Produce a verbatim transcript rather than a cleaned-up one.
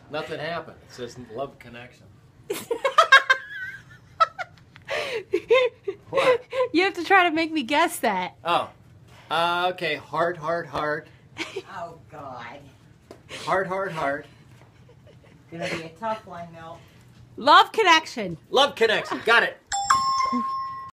Nothing happened. It says love connection. What? You have to try to make me guess that. Oh. Uh, okay. Heart, heart, heart. Oh, God. Heart, heart, heart. Gonna be a tough one, Milt. Love connection. Love connection. Got it.